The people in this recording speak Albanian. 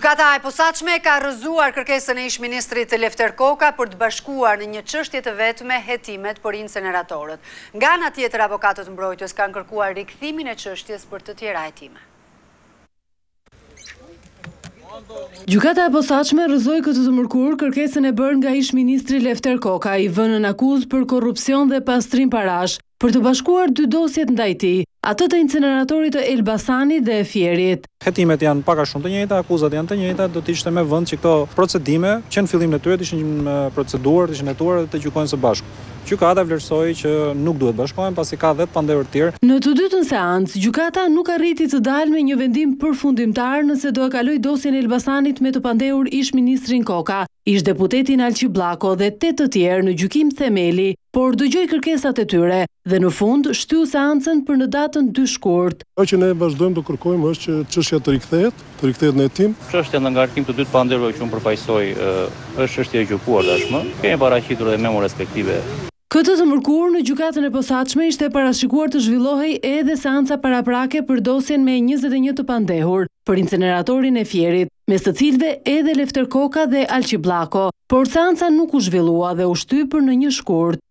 Gjykata e posaçme ka rrëzuar kërkesën e ish-ministrit Lefter Koka për të bashkuar në një çështje të vetme hetimet për inceneratorët. Nga ana tjetër, avokatët mbrojtjes kanë kërkuar rikthimin e çështjes për të tjera hetime. Gjykata e posaçme rrëzoi këtë të mërkurë kërkesën e bërë nga ish-ministri Lefter Koka, i vënë në akuzë për korrupsion dhe pastrim parash, për të bashkuar dy dosjet ndaj tij, atë të inceneratorit të Elbasanit dhe e Fierit. Hetimet janë pak a shumë të njëjta, akuzat janë të njëjta, do të ishte me vend që këto procedime, që në fillimin e tyre ishin proceduar, ishin hetuar dhe të gjykojnë së bashku. Gjykata vlerësoi që nuk duhet bashkohen pasi ka 10 pandehur të tjerë. Në të dytën seancë, gjykata nuk arriti të dalë me një vendim përfundimtar nëse do e kaloj dosjen e Elbasanit me të pandehur ish-ministrin Koka, ish-deputetin Alqi Bllako dhe 8 të tjerë në gjykim themeli, por dëgjoi kërkesat e tyre dhe në fund shtyu seancën për në datën 2 shkurt. Ajo që ne vazhdojmë të kërkojmë është që çështja të rikthehet në hetim. Çështja në ngarkim të dytë pandehurve që unë përfaqësoj është çështje e gjykuar tashmë. Kemi paraqitur dhe memo respektive. Këtë të mërkurë në gjykatën e posaçme ishte parashikuar të zhvillohej edhe seanca paraprake për dosjen me 21 të pandehur për inceneratorin e Fierit, mes të cilëve edhe Lefter Koka dhe Alqi Bllako, por seanca nuk u zhvillua dhe u shtypër në 1 shkurt.